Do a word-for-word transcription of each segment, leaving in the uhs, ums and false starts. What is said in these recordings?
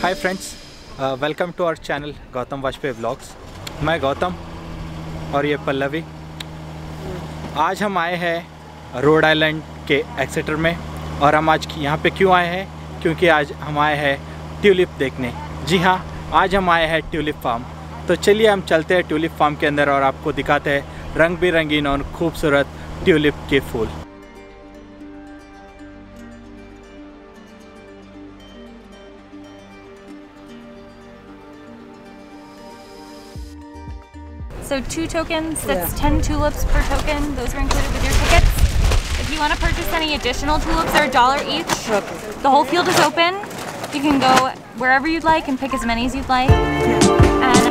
Hi friends, welcome to our channel Gautam Vajpayee vlogs. मैं गौतम और ये पल्लवी। आज हम आए हैं रोड आइलैंड के एक्सेटर में। और हम आज यहाँ पे क्यों आए हैं? क्योंकि आज हम आए हैं ट्यूलिप देखने। जी हाँ, आज हम आए हैं ट्यूलिप फार्म। तो चलिए हम चलते हैं ट्यूलिप फार्म के अंदर और आपको दिखाते हैं रंग बिरंगीन और खूबसूरत ट्यूलिप के फूल। So two tokens, that's yeah. ten tulips per token. Those are included with your tickets. If you want to purchase any additional tulips, they're a dollar each. Okay. The whole field is open. You can go wherever you'd like and pick as many as you'd like. Yeah. And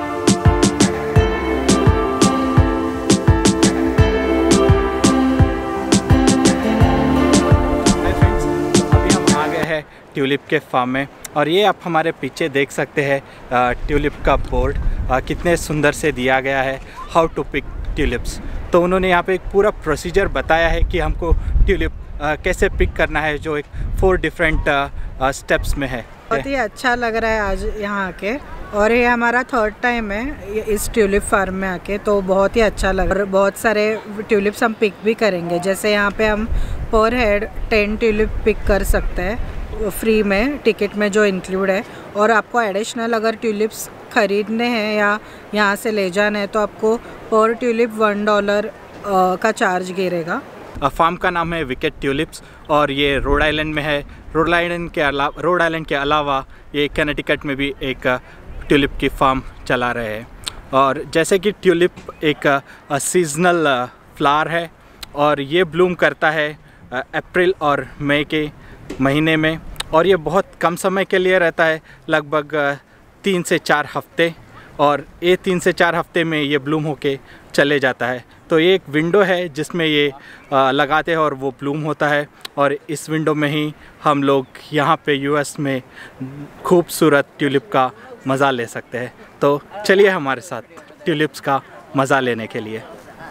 Hi friends, अभी हम आ गए हैं tulip के farm में और ये आप हमारे पीछे देख सकते हैं ट्यूलिप का बोर्ड कितने सुंदर से दिया गया है, हाउ टू पिक ट्यूलिप्स। तो उन्होंने यहाँ पे एक पूरा प्रोसीजर बताया है कि हमको ट्यूलिप कैसे पिक करना है, जो एक फोर डिफरेंट स्टेप्स में है। बहुत ही अच्छा लग रहा है आज यहाँ आके, और ये हमारा थर्ड टाइम है इस ट्यूलिप फार्म में आके, तो बहुत ही अच्छा लग रहा है। बहुत सारे ट्यूलिप्स हम पिक भी करेंगे, जैसे यहाँ पे हम पर हेड टेन ट्यूलिप पिक कर सकते हैं फ्री में, टिकट में जो इंक्लूड है। और आपको एडिशनल अगर ट्यूलिप्स ख़रीदने हैं या यहाँ से ले जाना है तो आपको पर ट्यूलिप वन डॉलर का चार्ज गिरेगा। फार्म का नाम है विकेट ट्यूलिप्स और ये रोड आइलैंड में है। रोड आइलैंड के अलावा रोड आइलैंड के अलावा ये कनेटिकट में भी एक ट्यूलिप की फार्म चला रहे हैं। और जैसे कि ट्यूलिप एक सीजनल फ्लावर है और ये ब्लूम करता है अप्रैल और मई के महीने में, और ये बहुत कम समय के लिए रहता है, लगभग तीन से चार हफ्ते। और ये तीन से चार हफ्ते में ये ब्लूम होके चले जाता है। तो ये एक विंडो है जिसमें ये लगाते हैं और वो ब्लूम होता है, और इस विंडो में ही हम लोग यहाँ पे यूएस में खूबसूरत ट्यूलिप का मज़ा ले सकते हैं। तो चलिए हमारे साथ ट्यूलिप्स का मज़ा लेने के लिए।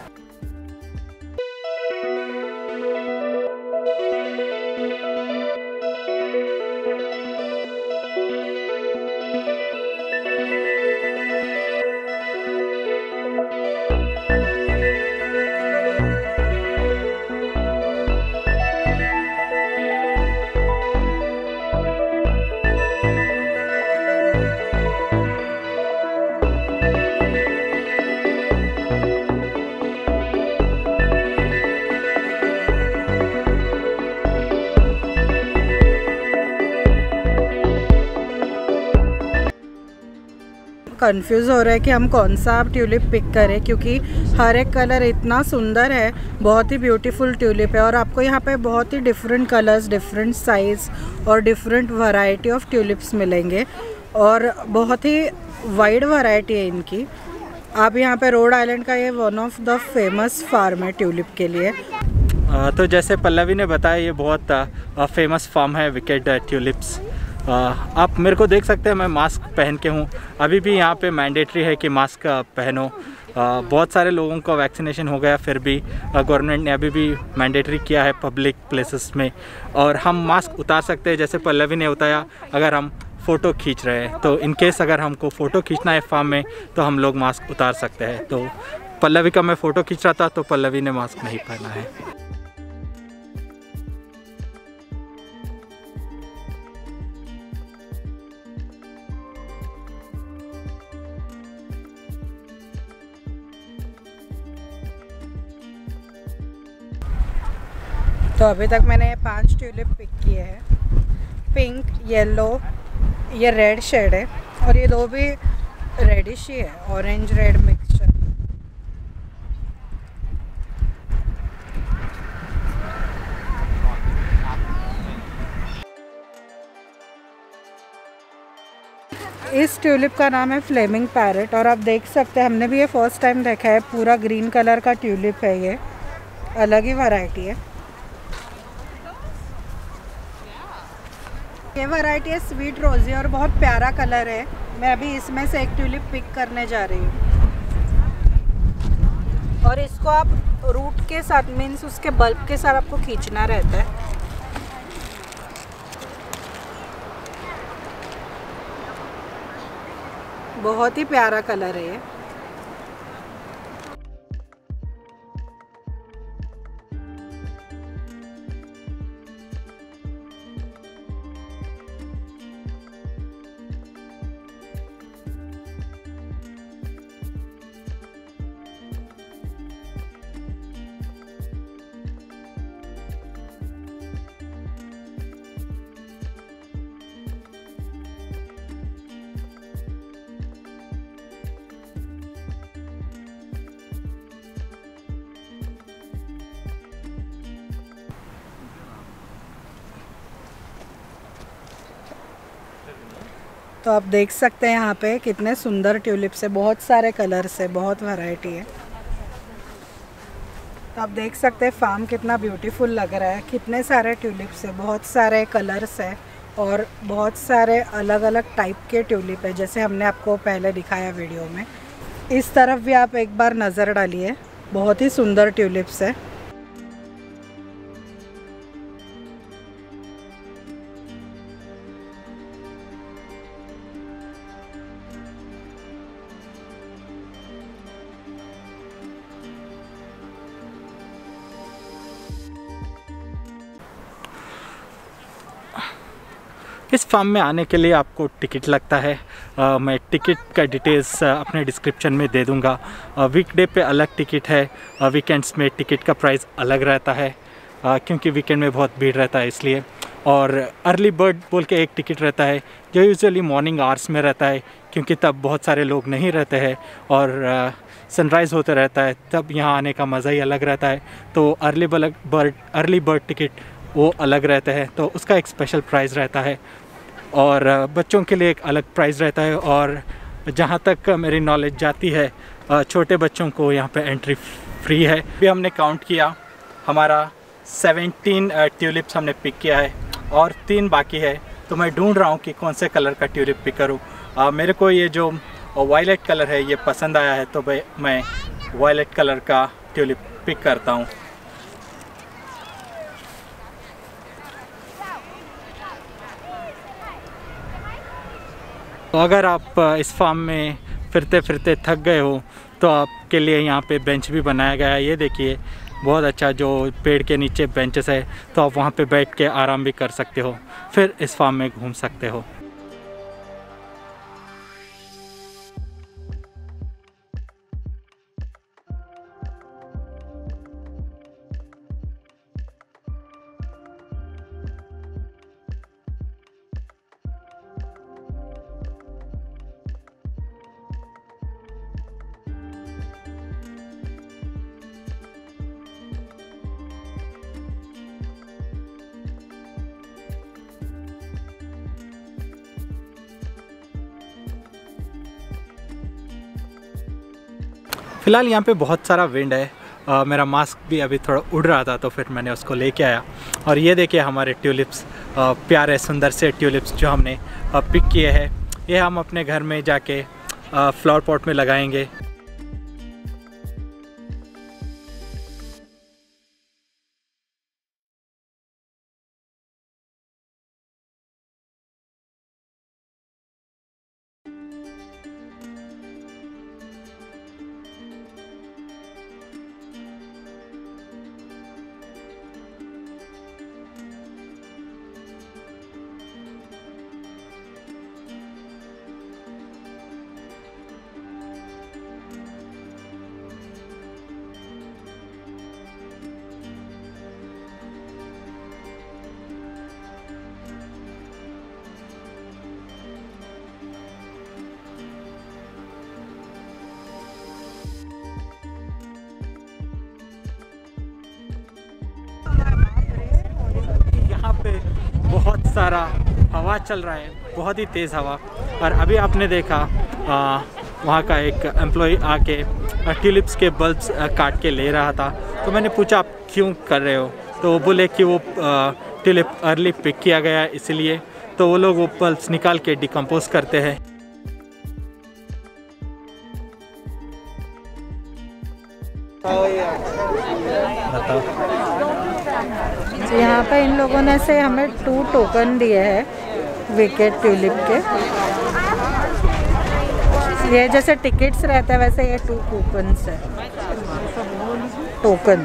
कंफ्यूज हो रहा है कि हम कौन सा आप ट्यूलिप पिक करें, क्योंकि हर एक कलर इतना सुंदर है, बहुत ही ब्यूटीफुल ट्यूलिप है। और आपको यहाँ पे बहुत ही डिफरेंट कलर्स, डिफरेंट साइज़ और डिफरेंट वैरायटी ऑफ ट्यूलिप्स मिलेंगे, और बहुत ही वाइड वैरायटी है इनकी। आप यहाँ पे रोड आइलैंड का ये one of the famous farm है ट्यूलिप के लिए। तो जैसे पल्लवी ने बताया, ये बहुत फेमस फार्म है विकेट ट्यूलिप्स। आप मेरे को देख सकते हैं, मैं मास्क पहन के हूँ। अभी भी यहाँ पे मैंडेटरी है कि मास्क पहनो। बहुत सारे लोगों का वैक्सीनेशन हो गया, फिर भी गवर्नमेंट ने अभी भी मैंडेटरी किया है पब्लिक प्लेसेस में। और हम मास्क उतार सकते हैं, जैसे पल्लवी ने बताया, अगर हम फ़ोटो खींच रहे हैं तो इन केस अगर हमको फ़ोटो खींचना है फार्म में तो हम लोग मास्क उतार सकते हैं। तो पल्लवी का मैं फ़ोटो खींच रहा था तो पल्लवी ने मास्क नहीं पहना है। तो अभी तक मैंने पांच ट्यूलिप पिक किए हैं। पिंक, येलो, ये रेड शेड है, और ये दो भी रेडिश ही है, ऑरेंज रेड मिक्सचर। इस ट्यूलिप का नाम है फ्लेमिंग पैरेट, और आप देख सकते हैं, हमने भी ये फर्स्ट टाइम देखा है। पूरा ग्रीन कलर का ट्यूलिप है, ये अलग ही वैरायटी है। ये वैरायटी है स्वीट रोजी और बहुत प्यारा कलर है। मैं अभी इसमें से एक ट्यूलिप पिक करने जा रही हूँ, और इसको आप रूट के साथ, मीन्स उसके बल्ब के साथ आपको खींचना रहता है। बहुत ही प्यारा कलर है ये। तो आप देख सकते हैं यहाँ पे कितने सुंदर ट्यूलिप्स है, बहुत सारे कलर्स है, बहुत वैरायटी है। तो आप देख सकते हैं फार्म कितना ब्यूटीफुल लग रहा है, कितने सारे ट्यूलिप्स है, बहुत सारे कलर्स है और बहुत सारे अलग अलग टाइप के ट्यूलिप है, जैसे हमने आपको पहले दिखाया वीडियो में। इस तरफ भी आप एक बार नज़र डालिए, बहुत ही सुंदर ट्यूलिप्स है। इस फार्म में आने के लिए आपको टिकट लगता है। आ, मैं टिकट का डिटेल्स अपने डिस्क्रिप्शन में दे दूंगा। वीकडे पे अलग टिकट है, वीकेंड्स में टिकट का प्राइस अलग रहता है, आ, क्योंकि वीकेंड में बहुत भीड़ रहता है इसलिए। और अर्ली बर्ड बोल के एक टिकट रहता है जो यूजुअली मॉर्निंग आवर्स में रहता है, क्योंकि तब बहुत सारे लोग नहीं रहते हैं और सनराइज़ होते रहता है, तब यहाँ आने का मज़ा ही अलग रहता है। तो early bird early bird ticket वो अलग रहता है, तो उसका एक स्पेशल प्राइस रहता है और बच्चों के लिए एक अलग प्राइस रहता है। और जहाँ तक मेरी नॉलेज जाती है, छोटे बच्चों को यहाँ पे एंट्री फ्री है। भी हमने काउंट किया, हमारा सत्रह ट्यूलिप्स हमने पिक किया है और तीन बाकी है। तो मैं ढूंढ रहा हूँ कि कौन से कलर का ट्यूलिप पिक करूँ। मेरे को ये जो वायलेट कलर है ये पसंद आया है, तो भाई मैं वायलेट कलर का ट्यूलिप पिक करता हूँ। तो अगर आप इस फार्म में फिरते फिरते थक गए हो तो आपके लिए यहाँ पे बेंच भी बनाया गया है। ये देखिए बहुत अच्छा, जो पेड़ के नीचे बेंचेस है, तो आप वहाँ पे बैठ के आराम भी कर सकते हो, फिर इस फार्म में घूम सकते हो। फ़िलहाल यहाँ पे बहुत सारा विंड है। आ, मेरा मास्क भी अभी थोड़ा उड़ रहा था, तो फिर मैंने उसको लेके आया। और ये देखिए हमारे ट्यूलिप्स, आ, प्यारे सुंदर से ट्यूलिप्स जो हमने आ, पिक किए हैं, ये हम अपने घर में जाके फ्लावर पॉट में लगाएंगे। यहाँ पे बहुत सारा हवा चल रहा है, बहुत ही तेज़ हवा। और अभी आपने देखा आ, वहाँ का एक एम्प्लॉय आके ट्यूलिप्स के बल्ब्स काट के ले रहा था। तो मैंने पूछा आप क्यों कर रहे हो, तो वो बोले कि वो ट्यूलिप अर्ली पिक किया गया इसलिए। तो वो लोग वो बल्ब्स निकाल के डिकम्पोज करते हैं। यहाँ पे इन लोगों ने से हमें टू टोकन दिए हैं विकेट ट्यूलिप के। ये जैसे टिकट्स रहते हैं वैसे ये टू कूपन्स है, टोकन।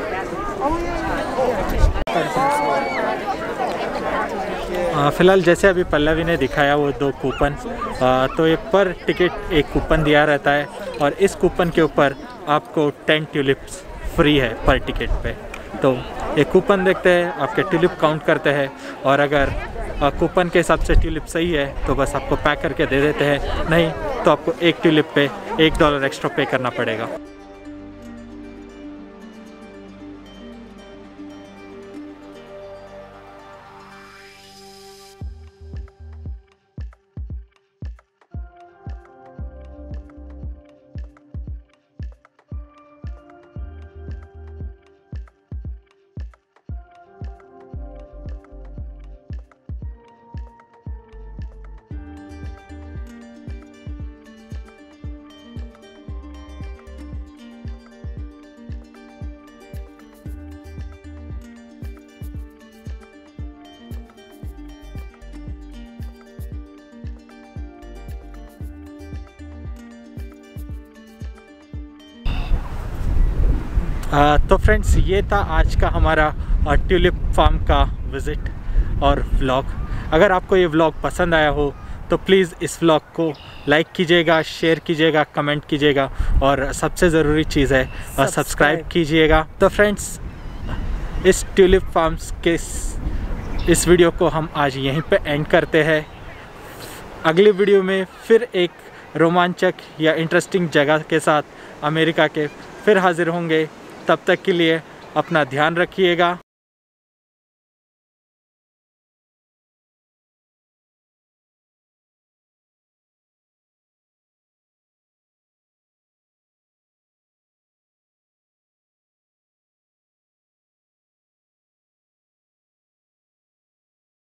फ़िलहाल जैसे अभी पल्लवी ने दिखाया वो दो कूपन, तो ये पर टिकट एक कूपन दिया रहता है और इस कूपन के ऊपर आपको टेन ट्यूलिप्स फ्री है पर टिकट पे। तो ये कूपन देखते हैं, आपके ट्यूलिप काउंट करते हैं और अगर कूपन के हिसाब से ट्यूलिप सही है तो बस आपको पैक करके दे देते हैं, नहीं तो आपको एक ट्यूलिप पे एक डॉलर एक्स्ट्रा पे करना पड़ेगा। आ, तो फ्रेंड्स ये था आज का हमारा ट्यूलिप फार्म का विज़िट और व्लॉग। अगर आपको ये व्लॉग पसंद आया हो तो प्लीज़ इस व्लॉग को लाइक कीजिएगा, शेयर कीजिएगा, कमेंट कीजिएगा और सबसे ज़रूरी चीज़ है सब्सक्राइब कीजिएगा। तो फ्रेंड्स इस ट्यूलिप फार्म्स के इस वीडियो को हम आज यहीं पे एंड करते हैं। अगली वीडियो में फिर एक रोमांचक या इंटरेस्टिंग जगह के साथ अमेरिका के फिर हाजिर होंगे। तब तक के लिए अपना ध्यान रखिएगा।